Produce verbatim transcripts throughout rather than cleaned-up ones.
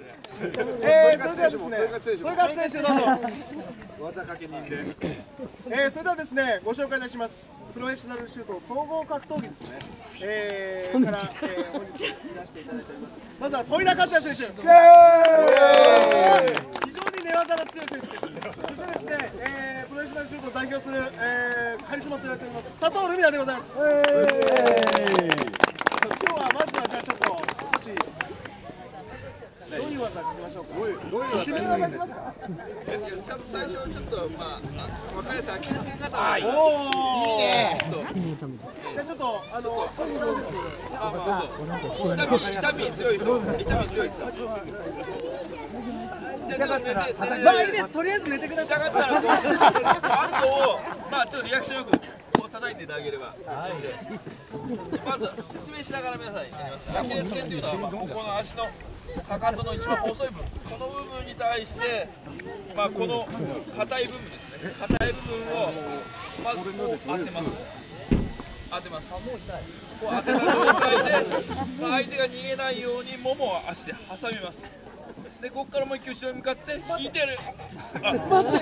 えー、それではですね、トイカツ選手どうぞ。 技かけ人で。 えー、それではですね、ご紹介いたします。プロフェッショナルシュート総合格闘技ですね。えー、から、えー、本日いらしていただいております。まずは戸井田克也選手。非常に寝技の強い選手です。そしてですね、えー、プロフェッショナルシュートを代表する、えー、カリスマと言われております佐藤ルミナでございます。今日はまずはじゃあちょっと少しどういう技かけましょうか。どういう技かけますか。 ちゃんと最初ちょっとまあ分かりやすいアキレス腱型。 おお。いいね。じゃあちょっとあの痛み強い人、痛み強い人。 まあいいです。とりあえず寝てください。 痛かったらバットをまあちょっとリアクションよくこう叩いてあげれば。まず説明しながら皆さんやります。アキレス腱というのはここの足のかかとの一番細い部分、この部分に対して、まあ、この硬い部分ですね、硬い部分をまずこう当てます、当てます、こう当てた状態で、まあ、相手が逃げないようにももを足で挟みます。で、ここからもう一回後ろに向かって引いてやる。あ、待って。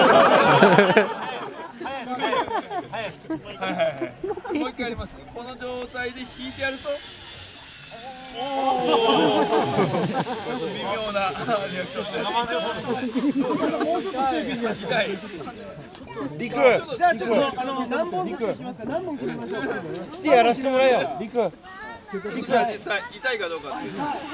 もう一回やります。この状態で引いてやると。おお。微妙なリアクションで。痛い。 リク。 じゃあちょっとあの何本ずついきますか。何本切りましょうか。 来てやらせてもらえよ。リク。 リクは実際痛いかどうかっていう。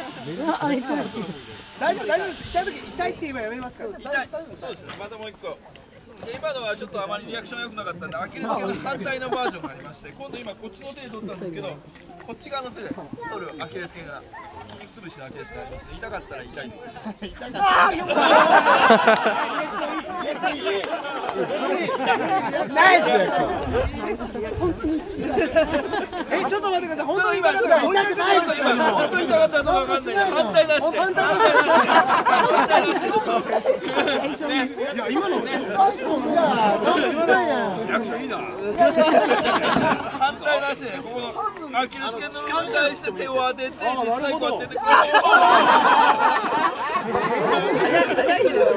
大丈夫大丈夫です。痛い時痛いって言えばやめますから。 痛い。そうですね。またもう一個。今のはちょっとあまりリアクション良くなかったんで、アキレス腱の反対のバージョンがありまして、今度今こっちの手で取ったんですけど、こっち側の手で取るアキレス腱が筋肉つぶしのアキレス腱がありまして、痛かったら痛い。痛かった。 ナイスリアクション。え、ちょっと待ってください。本当に今本当に痛かったらどうかわかんない。反対出して。反対出して。反対出して。いや今のね。リアクションいいな。反対出してね、ここのアキレス腱の部分に対して手を当てて、実際こうやってて。早いけど。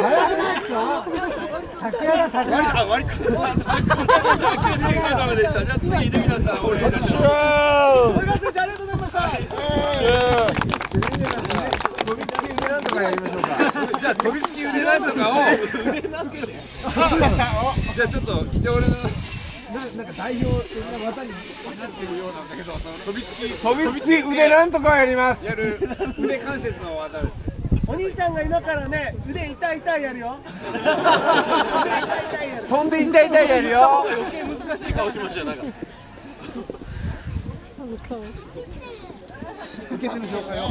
桜さん。 あ、割と。アキレス腱がダメでした。じゃあ次ルミナさんお願いいたします。 トイカツ選手ありがとうございました。 飛びつき腕なんとかやりましょうか。 じゃあ飛びつき腕なんとかを腕なんで。じゃあちょっと一応俺のなんか代表的な技になってるようなんだけど、その飛びつき飛びつき腕なんとかやります。 やる腕関節の技ですね。 お兄ちゃんが今からね、腕痛い痛いやるよ。腕痛い痛いやる。 飛んで痛い痛いやるよ。 余計難しい顔しましたよ。なんか受け手の紹介を。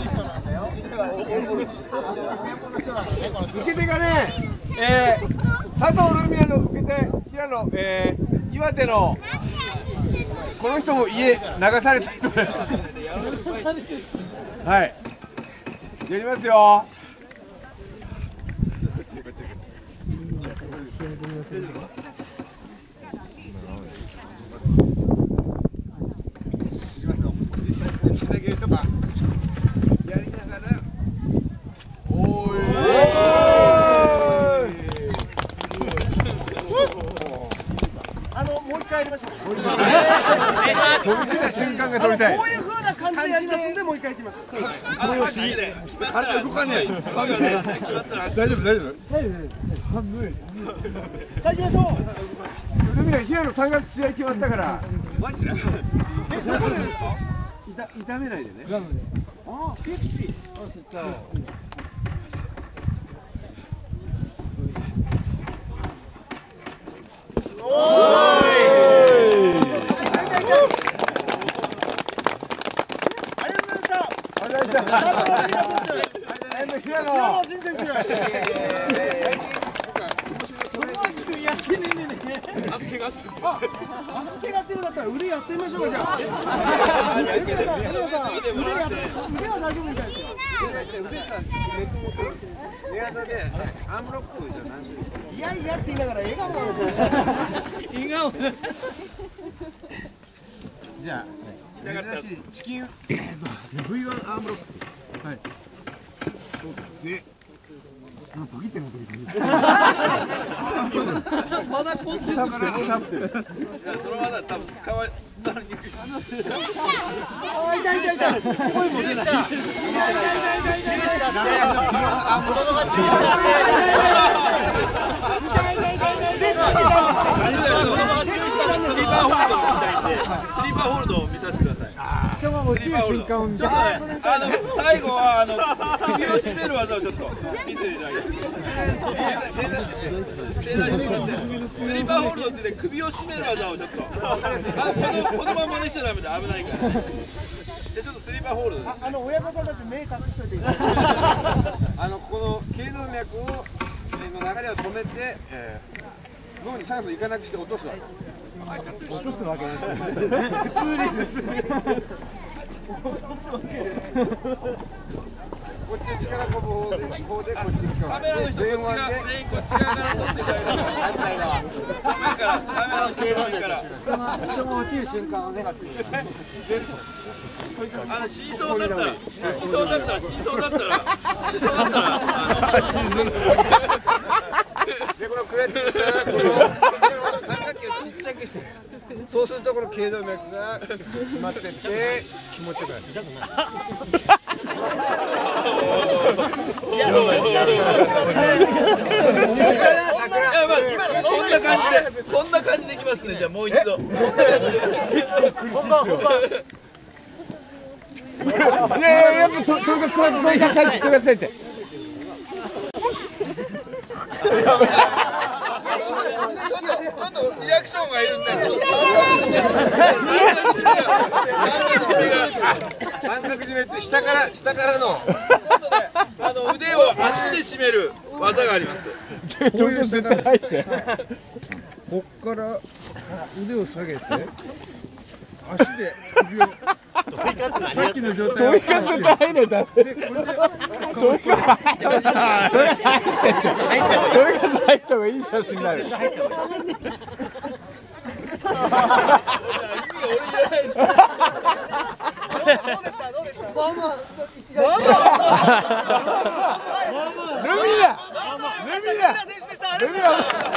受け手がね、えー、佐藤ルミナの受け手、平野、えー、岩手のこの人も家流された人です。はい。やりますよ。 とかやりながら、おーい。 あのもう一回やりましょう。 飛びついた瞬間が撮りたい。 こういう風な感じでやりますんで、もう一回いきます。 あの感じで体動かねえ。そうよね。 大丈夫大丈夫。 じゃあ行きましょう。 ルミナ平野さんがつ試合決まったから。 マジで。 痛めないでね。 ああ、ピクシー。 あ、知った。 おーい。ありがとうございました。 ありがとうございました。 平野仁選手。 足怪我してる。 あ、足怪我してるんだったら腕やってみましょうかじゃあ。腕は大丈夫みたいですよ。 寝技でアームロックじゃ何種類？ いやいやって言いながら笑顔なんですよ。笑顔。 じゃあ珍しいチキンブイワンアームロック。はい。 で、なんかパキってなってる。 まだ骨折してる。 その技多分使われにくい。 あ、痛い痛い痛い。声も出ない。スリーパーホールドを見たいんで、スリーパーホールドを見させてください。 人が落ちる瞬間を見ちょたっとね、あの最後はあの首を絞める技をちょっと見せていただきます。正座して正座してもらって、スリーパーホールドってね、首を絞める技をちょっと、あこのこのまま真似しちゃダメだ、危ないから。でちょっとスリーパーホールドです。 あの親御さんたち目隠しといていいですか。 あのこの頸動脈をの流れを止めて、えー、脳に酸素いかなくして落とすわけ。 落とすわけです。 普通に説明して落とすわけです。 こっちに力こぶ方で、方でこっちにカメラの人こっち側、全員こっち側から撮っていただいて、反対側。正面から、カメラの人正面から。 人が人が落ちる瞬間を狙って。 あの死にそうになったら、死にそうになったら、死にそうになったら、死にそうになったら、あの。 でこのクレットしたらこの三角形をちっちゃくして、そうするとこの頸動脈が締まってって気持ちよくなる。 いや、まあ、そんな感じで、そんな感じでいきますね。じゃあ、もう一度。 本番本番。 いやいや、やっぱととにかくとにかくさいとにかくさいって。 ちょっと、ちょっとリアクションがいるんで、ちょっと三角締めって下から下からのあの腕を足で締める技があります。 こういう絶対入って。こっから腕を下げて足で首をさっきの状態を足で。 入れた。それが入った方がいい写真になる。 ルミナルミナルミナ